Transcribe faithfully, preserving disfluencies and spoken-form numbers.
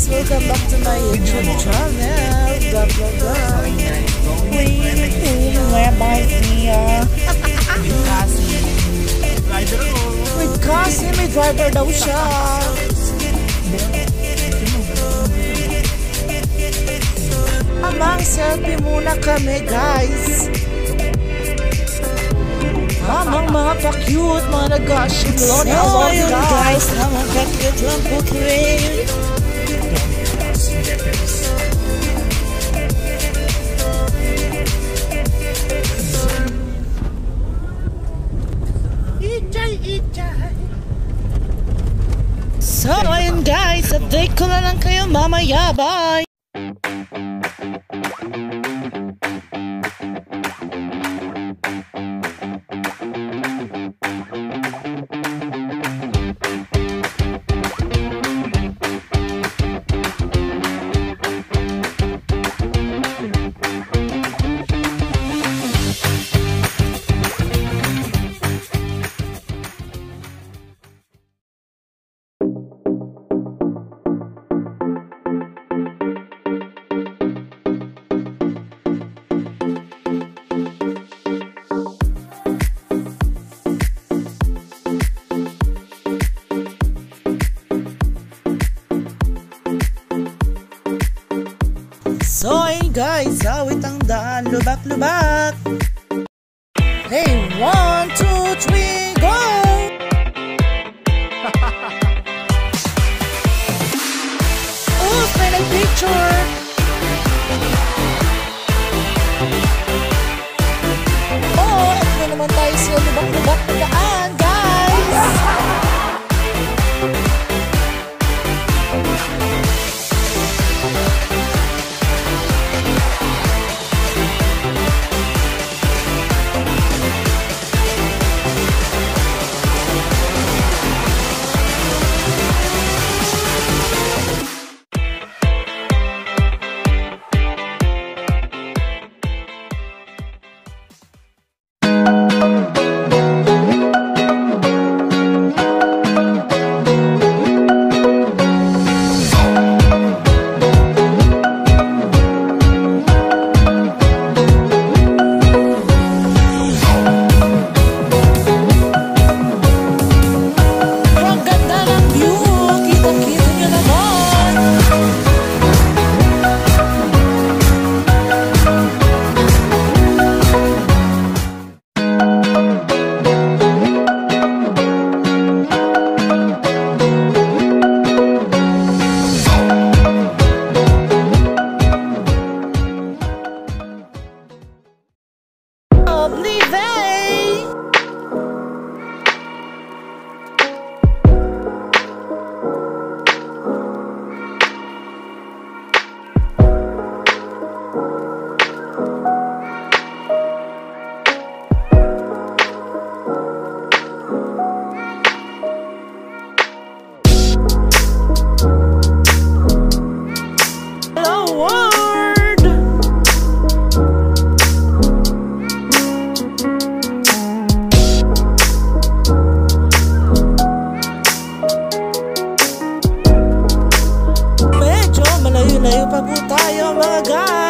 guys, welcome back to my YouTube channel. Blah blah blah. Nueva, ecija. With kasi may driver daw siya. Amang selfie muna kami guys. Amang mga pa-cute, mga nag-ashimlon. So yun guys, mga ka-cute lang po kayo. Ichay, ichay. So ayun guys, update ko na lang kayo mamaya. Bye! So ayun guys, awit ang daan, lubak-lubak. Hey, one, two, three, go! Ooh, may nag-picture! Oh, ito na naman tayo sa lubak-lubak na daan, guys! Layo pa po tayo mga guys.